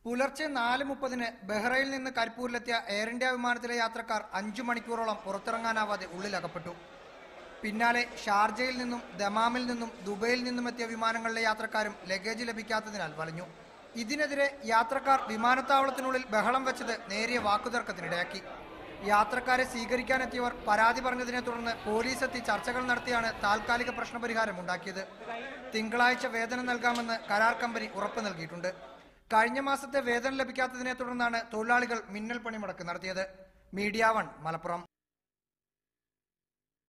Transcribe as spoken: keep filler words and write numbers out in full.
പുലർച്ചെ നാല് മുപ്പതിന് ബഹ്റൈനിൽ നിന്ന് കരിപ്പൂരിലെത്തിയ എയർ ഇന്ത്യ വിമാനത്തിലെ യാത്രക്കാർ അഞ്ചു മണിക്കൂറോളം പുറത്തിറങ്ങാനാവാതെ ഉള്ളിലകപ്പെട്ടു. പിന്നാലെ ഷാർജയിൽ നിന്നും ദമാമിൽ നിന്നും ദുബൈയിൽ നിന്നും എത്തിയ വിമാനങ്ങളിലെ യാത്രക്കാരും ലഗേജ് ലഭിക്കാത്തതിനാൽ വലഞ്ഞു. ഇതിനെതിരെ യാത്രക്കാർ വിമാനത്താവളത്തിനുള്ളിൽ ബഹളം വെച്ചത് നേരിയ വാക്കുതർക്കത്തിനിടയാക്കി. യാത്രക്കാരെ സ്വീകരിക്കാനെത്തിയവർ പരാതി പറഞ്ഞതിനെ തുടർന്ന് പോലീസ് എത്തി ചർച്ചകൾ നടത്തിയാണ് താൽക്കാലിക പ്രശ്നപരിഹാരം ഉണ്ടാക്കിയത്. തിങ്കളാഴ്ച വേതനം നൽകാമെന്ന് കരാർ കമ്പനി ഉറപ്പ് നൽകിയിട്ടുണ്ട്. കഴിഞ്ഞ മാസത്തെ വേതനം ലഭിക്കാത്തതിനെ തുടർന്നാണ് തൊഴിലാളികൾ മിന്നൽ പണിമുടക്ക് നടത്തിയത്. Media one, Malappuram.